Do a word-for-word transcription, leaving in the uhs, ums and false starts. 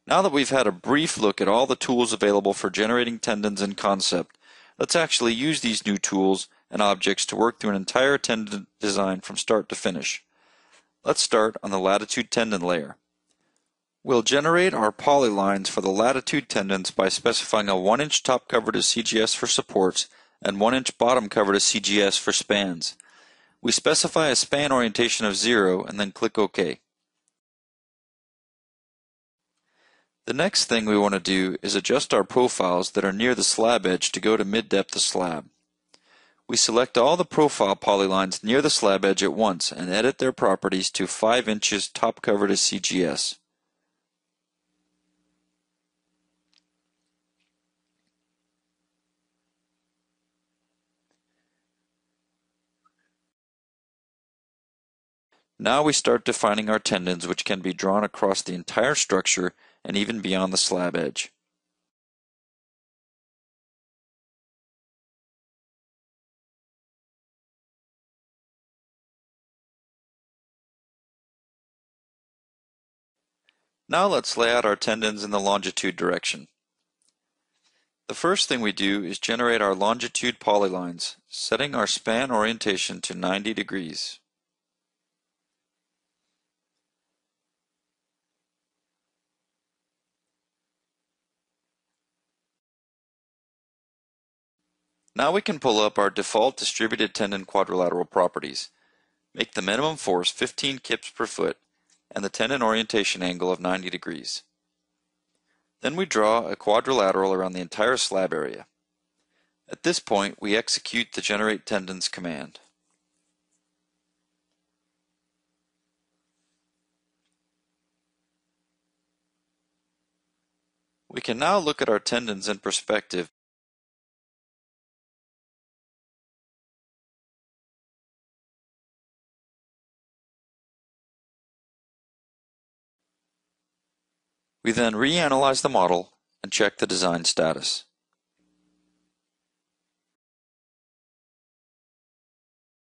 Now that we've had a brief look at all the tools available for generating tendons in concept, let's actually use these new tools and objects to work through an entire tendon design from start to finish. Let's start on the latitude tendon layer. We'll generate our polylines for the latitude tendons by specifying a one inch top cover to C G S for supports and one inch bottom cover to C G S for spans. We specify a span orientation of zero and then click OK. The next thing we want to do is adjust our profiles that are near the slab edge to go to mid-depth of slab. We select all the profile polylines near the slab edge at once and edit their properties to five inches top cover to C G S. Now we start defining our tendons, which can be drawn across the entire structure and even beyond the slab edge. Now let's lay out our tendons in the longitude direction. The first thing we do is generate our longitude polylines, setting our span orientation to ninety degrees. Now we can pull up our default distributed tendon quadrilateral properties. Make the minimum force fifteen kips per foot and the tendon orientation angle of ninety degrees. Then we draw a quadrilateral around the entire slab area. At this point, we execute the Generate Tendons command. We can now look at our tendons in perspective. We then reanalyze the model and check the design status.